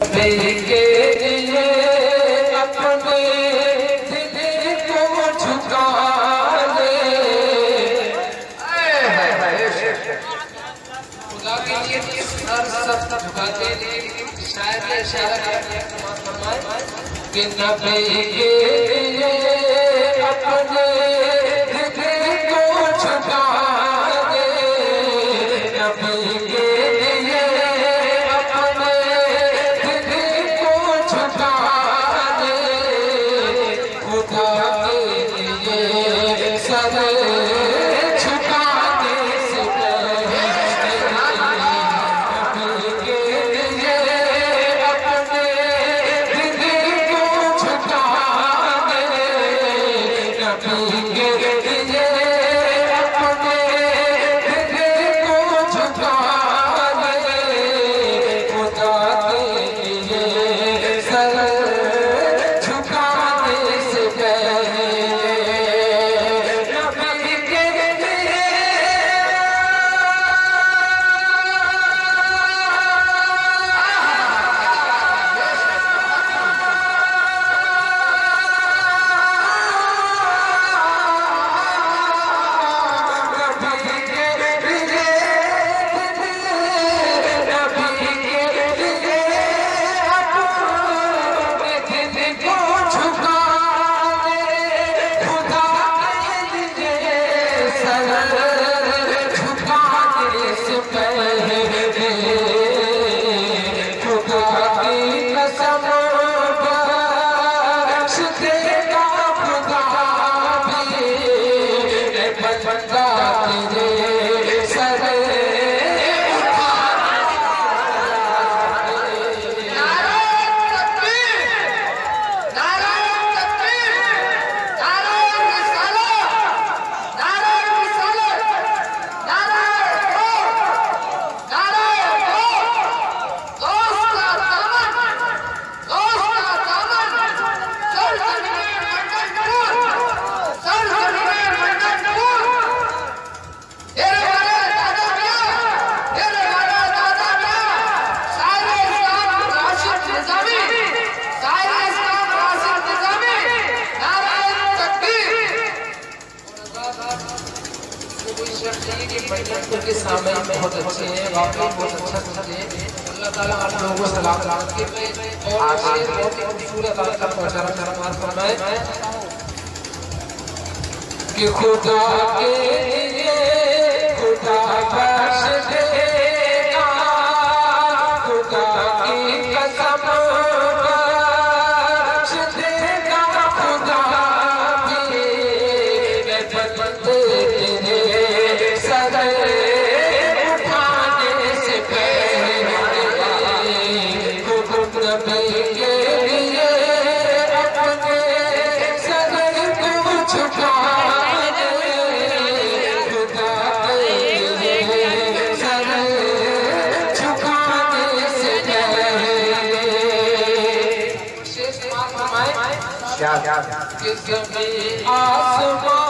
के लिए अपने दिल को झुका ले। खुदा के लिए सब झुकाते हैं। शायद ये इशारा फरमाए कि नबी के लिए अपने दिल को झुका ले। नबी के लिए अपने दिल को झुका ले। खुदा के लिए सर झुकाने से पहले नबी के लिए अपने दिल को झुका ले। नबी के लिए अपने दिल को झुका ले। खुदा के लिए सर झुकाने से पहले नबी के लिए के सामने बहुत अच्छे हैं, वाकई बहुत अच्छा करते हैं। अल्लाह ताला आप लोगों को सलाम के और बहुत ही खूबसूरत आपका पहुंचाना फरमाए कि खुदा के लिए खुदा बख्श देगा। खुदा की कसम बख्श देगा। खुदा भी बंदे तेरे सर उठाने से पहले नबी के लिए अपने सर को झुका ले। खुदा के लिए सर झुकाने से पहले शेष फरमाए कि ज़मीन आसमान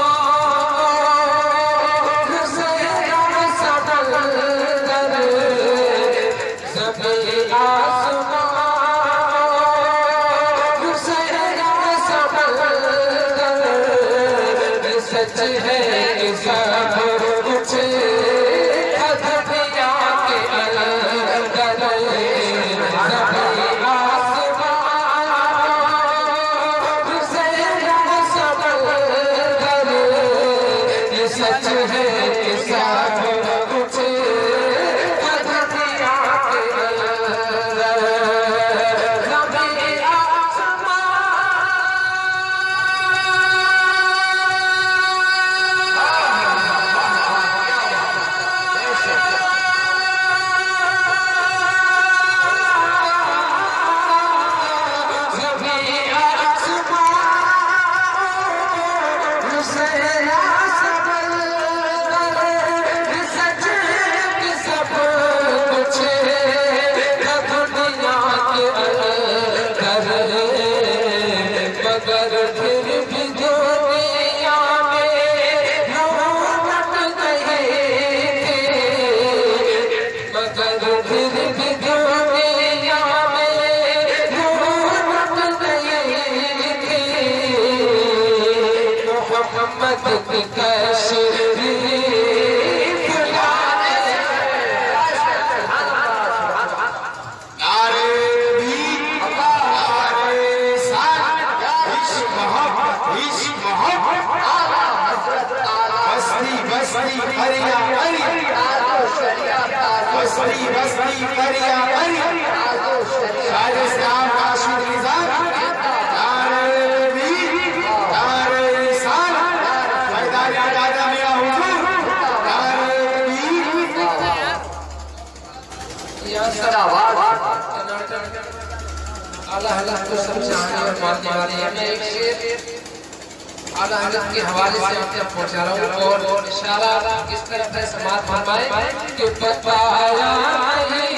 सच है कि सब कुछ अदबिया के अंदर सच है कि सब कुछ अदबिया के अंदर कैसे आला हज़रत को सब चाहने और मानने वाले हैं। मैं एक शेर आला हज़रत के हवाले से आपको पहुंचा रहा हूँ और इशारा किस तरह से समाज फरमाए कि बताया